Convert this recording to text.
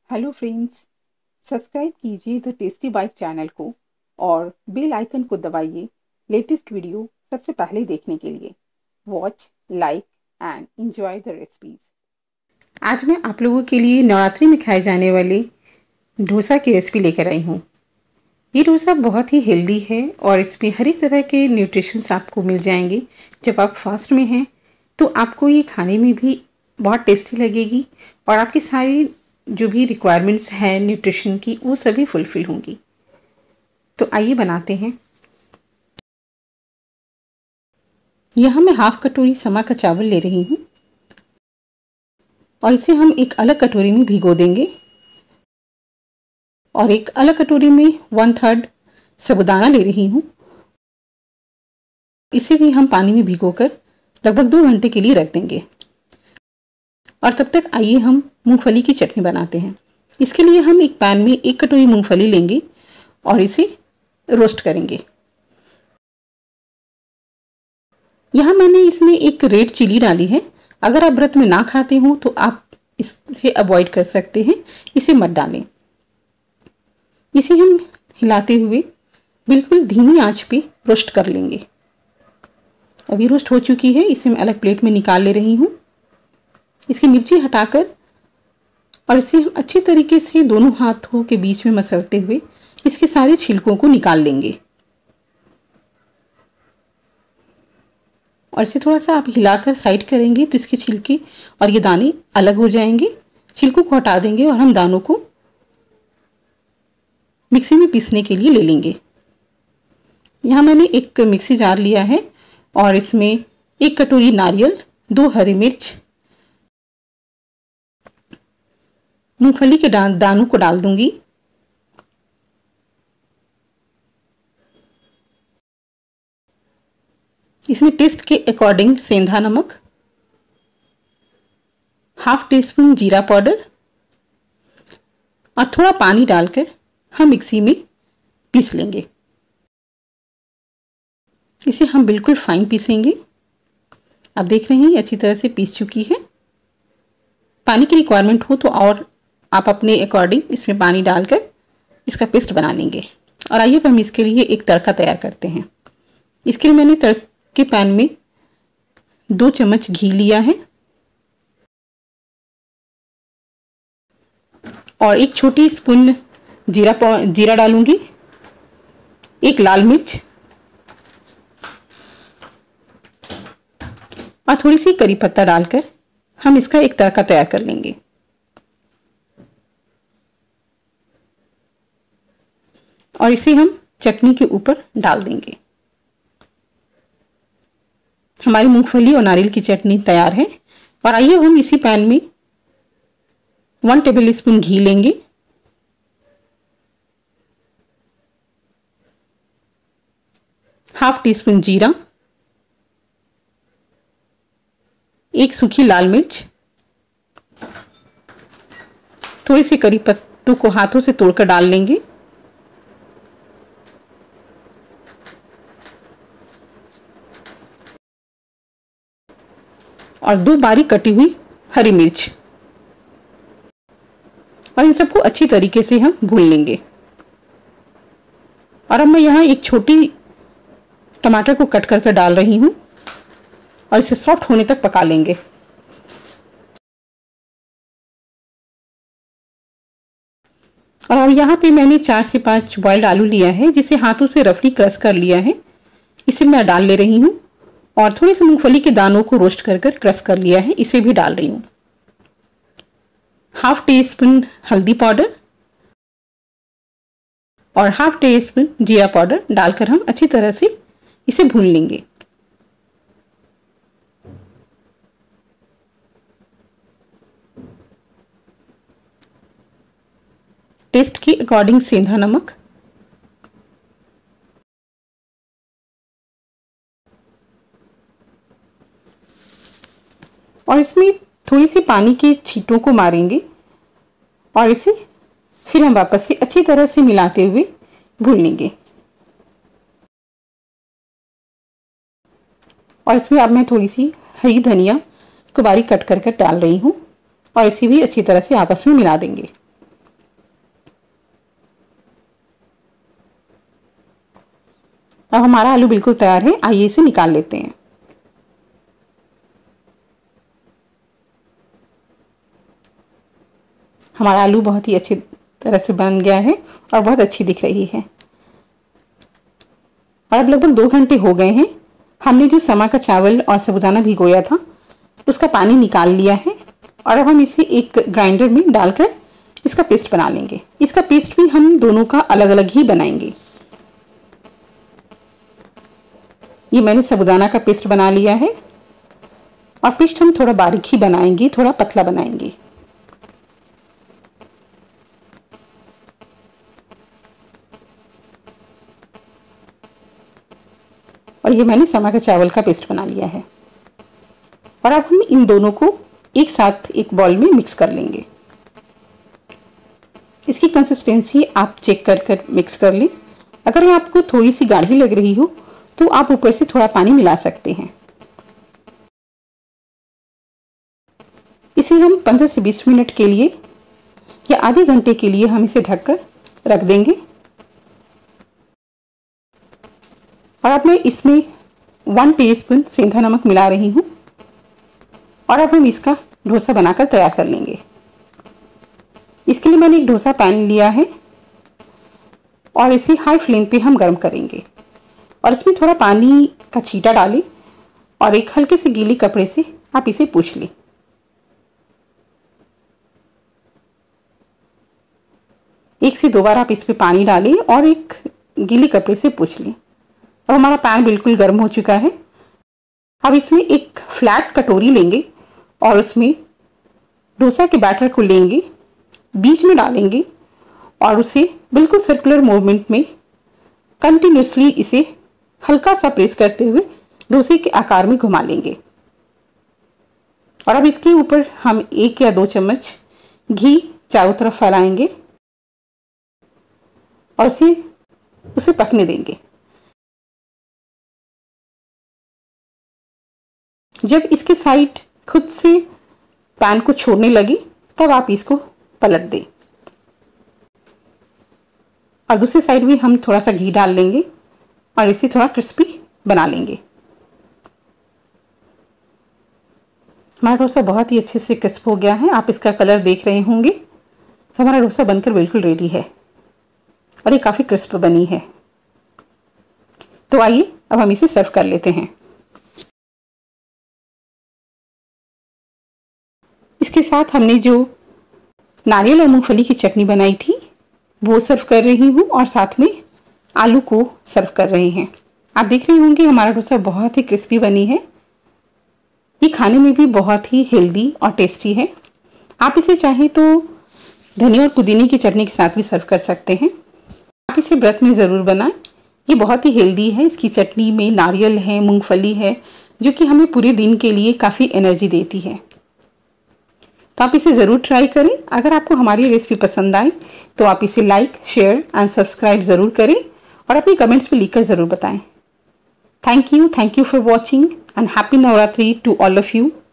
Hello friends, subscribe कीजिए the tasty bite channel को और बेल आइकन को दबाइए लेटेस्ट वीडियो सबसे पहले देखने के लिए। Watch, like and enjoy the recipes. आज मैं आप लोगों के लिए नवरात्रि में खाए जाने वाले डोसा की रेसिपी लेकर आई हूँ। ये डोसा बहुत ही हेल्दी है और इसमें हर एक तरह के न्यूट्रिशंस आपको मिल जाएंगे। जब आप फास्ट में हैं तो आपको ये खाने में भी बहुत टेस्टी लगेगी और आपकी सारी जो भी रिक्वायरमेंट्स हैं न्यूट्रिशन की वो सभी फुलफ़िल होंगी। तो आइए बनाते हैं। यहाँ मैं हाफ कटोरी समा का चावल ले रही हूँ और इसे हम एक अलग कटोरी में भिगो देंगे और एक अलग कटोरी में 1/3 साबूदाना ले रही हूँ। इसे भी हम पानी में भिगोकर लगभग 2 घंटे के लिए रख देंगे। और तब तक आइए हम मूंगफली की चटनी बनाते हैं। इसके लिए हम एक पैन में 1 कटोरी मूंगफली लेंगे और इसे रोस्ट करेंगे। यहाँ मैंने इसमें एक रेड चिली डाली है। अगर आप व्रत में ना खाते हो तो आप इसे अवॉइड कर सकते हैं, इसे मत डालें। इसे हम हिलाते हुए बिल्कुल धीमी आंच पे रोस्ट कर लेंगे। अभी रोस्ट हो चुकी है, इसे मैं अलग प्लेट में निकाल ले रही हूँ। इसकी मिर्ची हटाकर और इसे हम अच्छी तरीके से दोनों हाथों के बीच में मसलते हुए इसके सारे छिलकों को निकाल लेंगे। और इसे थोड़ा सा आप हिलाकर साइड करेंगे तो इसके छिलके और ये दाने अलग हो जाएंगे। छिलकों को हटा देंगे और हम दानों को मिक्सी में पीसने के लिए ले लेंगे। यहाँ मैंने एक मिक्सी जार लिया है और इसमें 1 कटोरी नारियल, 2 हरी मिर्च, मूंगफली के दानों को डाल दूंगी। इसमें टेस्ट के अकॉर्डिंग सेंधा नमक, ½ टीस्पून जीरा पाउडर और थोड़ा पानी डालकर हम मिक्सी में पीस लेंगे। इसे हम बिल्कुल फाइन पीसेंगे। आप देख रहे हैं अच्छी तरह से पीस चुकी है। पानी की रिक्वायरमेंट हो तो और आप अपने अकॉर्डिंग इसमें पानी डालकर इसका पेस्ट बना लेंगे। और आइए हम इसके लिए एक तड़का तैयार करते हैं। इसके लिए मैंने तड़के पैन में 2 चम्मच घी लिया है और 1 छोटी स्पून जीरा डालूंगी, 1 लाल मिर्च और थोड़ी सी करी पत्ता डालकर हम इसका एक तड़का तैयार कर लेंगे। और इसे हम चटनी के ऊपर डाल देंगे। हमारी मूंगफली और नारियल की चटनी तैयार है। और आइए हम इसी पैन में 1 टेबलस्पून घी लेंगे, ½ टीस्पून जीरा, 1 सूखी लाल मिर्च, थोड़ी सी करी पत्तों को हाथों से तोड़कर डाल लेंगे और 2 बारीक कटी हुई हरी मिर्च और इन सबको अच्छी तरीके से हम भून लेंगे। और अब मैं यहाँ एक छोटी टमाटर को कट करके डाल रही हूँ और इसे सॉफ्ट होने तक पका लेंगे। और अब यहाँ पे मैंने 4 से 5 बॉइल्ड आलू लिया है, जिसे हाथों से रफली क्रश कर लिया है। इसे मैं डाल ले रही हूँ और थोड़े से मूंगफली के दानों को रोस्ट कर क्रश कर लिया है, इसे भी डाल रही हूँ। ½ टीस्पून हल्दी पाउडर और ½ टीस्पून जीरा पाउडर डालकर हम अच्छी तरह से इसे भून लेंगे। टेस्ट के अकॉर्डिंग सेंधा नमक और इसमें थोड़ी सी पानी के छींटों को मारेंगे और इसे फिर हम वापस से अच्छी तरह से मिलाते हुए भून लेंगे। और इसमें अब मैं थोड़ी सी हरी धनिया को बारीक कट कर डाल रही हूँ और इसे भी अच्छी तरह से आपस में मिला देंगे। अब हमारा आलू बिल्कुल तैयार है, आइए इसे निकाल लेते हैं। हमारा आलू बहुत ही अच्छी तरह से बन गया है और बहुत अच्छी दिख रही है। और अब लगभग 2 घंटे हो गए हैं। हमने जो समा का चावल और साबूदाना भिगोया था उसका पानी निकाल लिया है और अब हम इसे एक ग्राइंडर में डालकर इसका पेस्ट बना लेंगे। इसका पेस्ट भी हम दोनों का अलग अलग ही बनाएंगे। ये मैंने साबूदाना का पेस्ट बना लिया है और पेस्ट हम थोड़ा बारीक ही बनाएंगे, थोड़ा पतला बनाएंगे। और ये मैंने समा के चावल का पेस्ट बना लिया है। और अब हम इन दोनों को एक साथ एक बॉल में मिक्स कर लेंगे। इसकी कंसिस्टेंसी आप चेक कर कर मिक्स कर लें। अगर ये आपको थोड़ी सी गाढ़ी लग रही हो तो आप ऊपर से थोड़ा पानी मिला सकते हैं। इसे हम 15 से 20 मिनट के लिए या आधे घंटे के लिए हम इसे ढककर रख देंगे। और अब मैं इसमें 1 टीस्पून सेंधा नमक मिला रही हूँ और अब हम इसका डोसा बनाकर तैयार कर लेंगे। इसके लिए मैंने एक डोसा पैन लिया है और इसे हाई फ्लेम पे हम गर्म करेंगे और इसमें थोड़ा पानी का छींटा डालें और एक हल्के से गीले कपड़े से आप इसे पोंछ लें। एक से 2 बार आप इस पे पानी डालें और एक गीले कपड़े से पोंछ लें। अब हमारा पैन बिल्कुल गर्म हो चुका है। अब इसमें एक फ्लैट कटोरी लेंगे और उसमें डोसा के बैटर को लेंगे, बीच में डालेंगे और उसे बिल्कुल सर्कुलर मूवमेंट में कंटिन्यूसली इसे हल्का सा प्रेस करते हुए डोसे के आकार में घुमा लेंगे। और अब इसके ऊपर हम 1 या 2 चम्मच घी चारों तरफ फैलाएंगे और उसे पकने देंगे। जब इसके साइड खुद से पैन को छोड़ने लगी तब आप इसको पलट दें और दूसरी साइड भी हम थोड़ा सा घी डाल लेंगे और इसे थोड़ा क्रिस्पी बना लेंगे। हमारा डोसा बहुत ही अच्छे से क्रिस्प हो गया है। आप इसका कलर देख रहे होंगे। तो हमारा डोसा बनकर बिल्कुल रेडी है और ये काफ़ी क्रिस्प बनी है। तो आइए अब हम इसे सर्व कर लेते हैं। इसके साथ हमने जो नारियल और मूंगफली की चटनी बनाई थी वो सर्व कर रही हूँ और साथ में आलू को सर्व कर रहे हैं। आप देख रहे होंगे हमारा डोसा बहुत ही क्रिस्पी बनी है। ये खाने में भी बहुत ही हेल्दी और टेस्टी है। आप इसे चाहें तो धनिया और पुदीने की चटनी के साथ भी सर्व कर सकते हैं। आप इसे व्रत में ज़रूर बनाएं। ये बहुत ही हेल्दी है। इसकी चटनी में नारियल है, मूंगफली है, जो कि हमें पूरे दिन के लिए काफ़ी एनर्जी देती है। तो आप इसे ज़रूर ट्राई करें। अगर आपको हमारी रेसिपी पसंद आए तो आप इसे लाइक, शेयर एंड सब्सक्राइब ज़रूर करें और अपने कमेंट्स में लिखकर ज़रूर बताएं। Thank you for watching and happy Navratri to all of you.